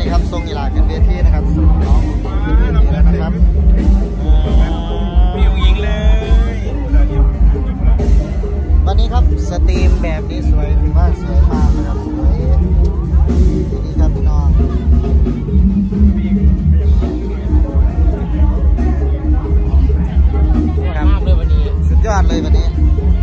นี้ครับทรงอีหลาขึ้นเวทีนะครับส่งน้องขึ้นเวทีแล้วนะครับมียิงเลยวันนี้ครับสตรีมแบบนี้สวยถือว่าสวยมากนะครับสวยทีนี้ครับพี่น้องมากเลยวันนี้สุดยอดเลยวันนี้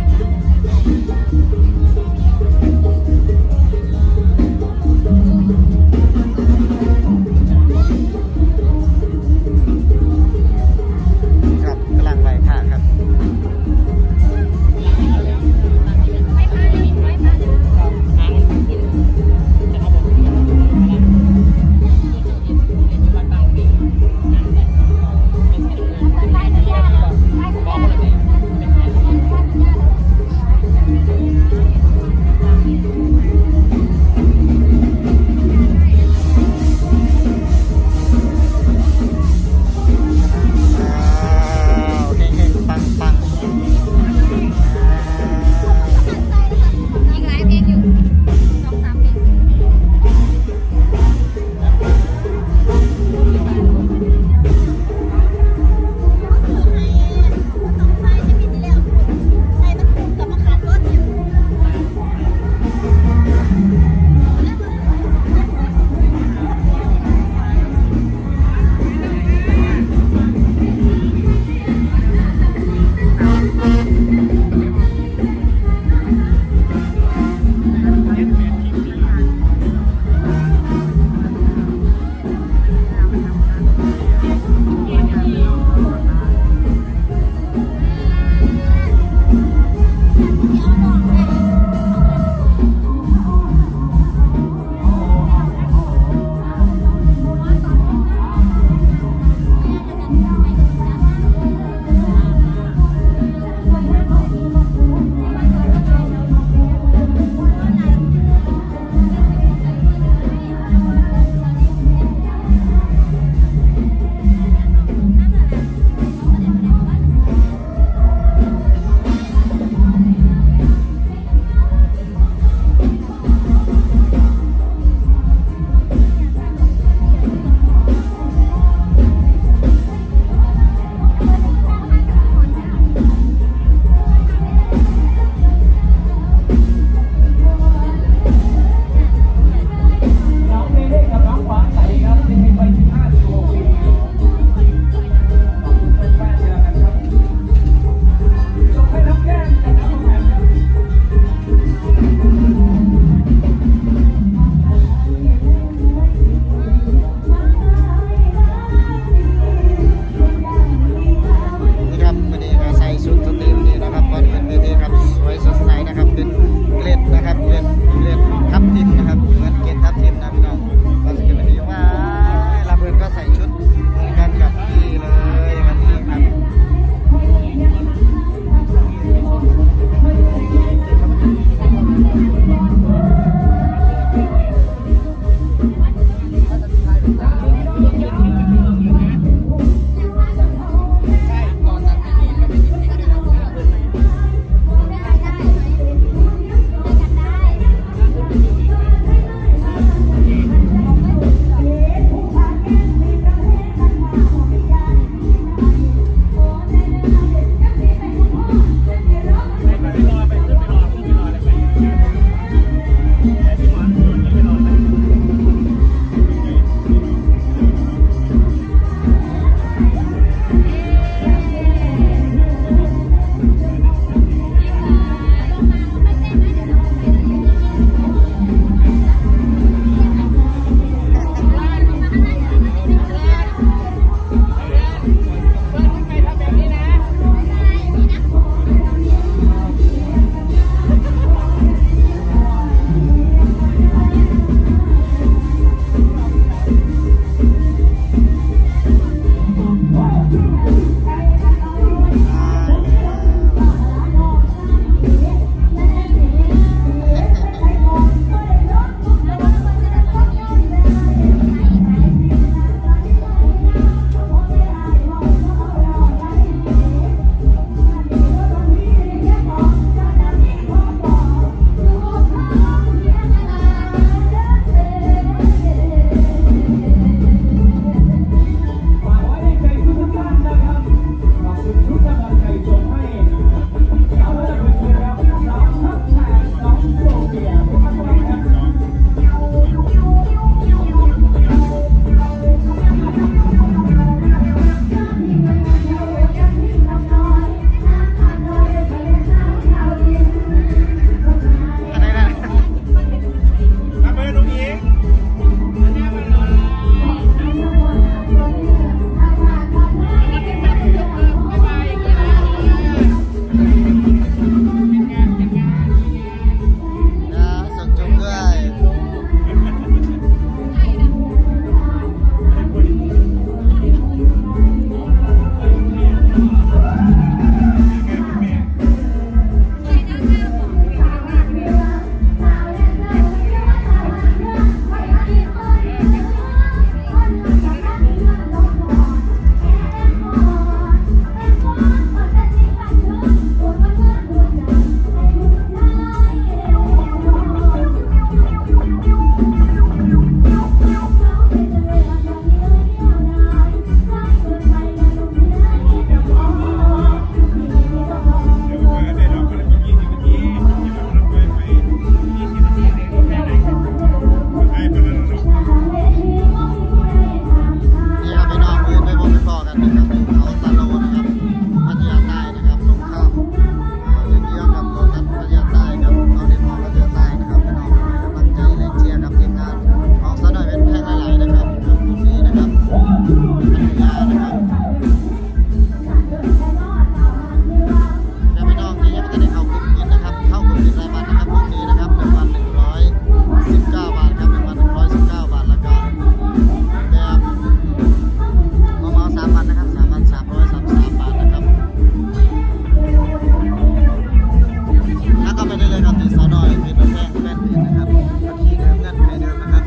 ครับกำลังไหวผ่าครับาไปได้เลยครับที่สาวน้อยเป็นแพงแฟนเพจนะครับบัญชีเดิมเงื่อนไขเดิมนะครับ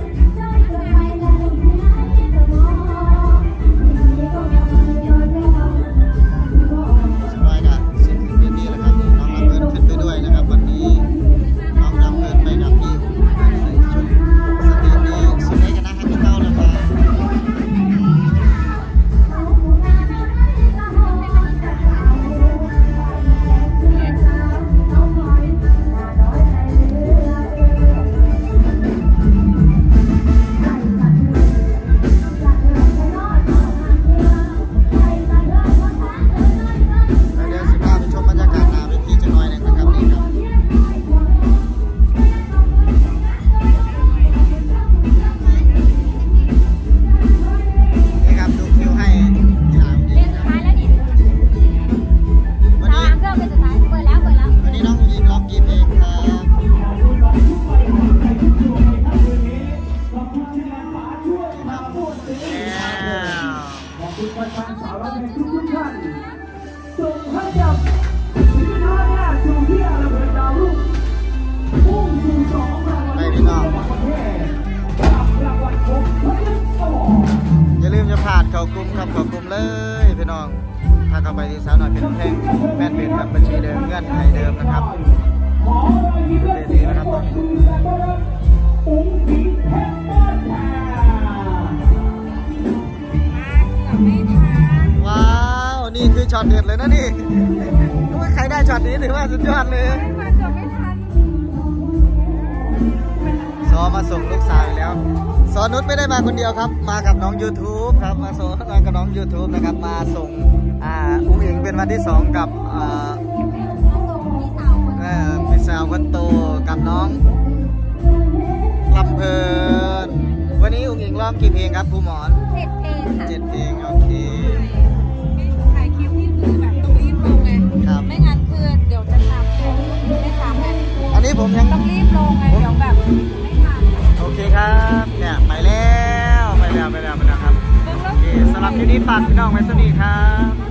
สบายกันเสียงเพียงนี้แหละครับน้องรับเงินขึ้นไปด้วยนะครับวันนี้น้องรับเงินไปดับดิวใส่ชุดสตรีมนี้สุดท้ายกันนะครับพี่เต้าแล้วครับอย่าลืมจะผ่านเข้ากลุ่มครับเข้ากลุ่มเลยพี่น้องถ้าเข้าไปที่สาวน้อยเป็นแพงแม่นเป็นครับบัญชีเดิมเงื่อนไขเดิมนะครับเวทีนะครับตอนนี้ว้าวนี่คือช็อตเด็ดเลยนะนี่ถ้าใครได้ช็อตนี้ถือว่าสุดยอดเลยซอมาส่งลูกสาวแล้วซอนุชไม่ได้มาคนเดียวครับมากับน้อง YouTube ครับมากับน้อง YouTube นะครับมาส่งอุ้งอิงเป็นวันที่2กับพี่สาวคนโตกับน้องลำเพลินวันนี้อุ้งอิงร้องกี่เพลงครับครูหมอน 7 เพลงค่ะ 7 เพลงโอเคถ่ายคลิปที่คือแบบต้องรีบลงไงไม่งั้นคือเดี๋ยวจะทำไม่ทำไงอันนี้ผมยังต้องรีบลงไงเดี๋ยวแบบไม่ทันโอเคครับเนี่ยไปแล้วครับโอเคสำหรับคลิปนี้ฝากพี่น้องไว้สักนิดครับ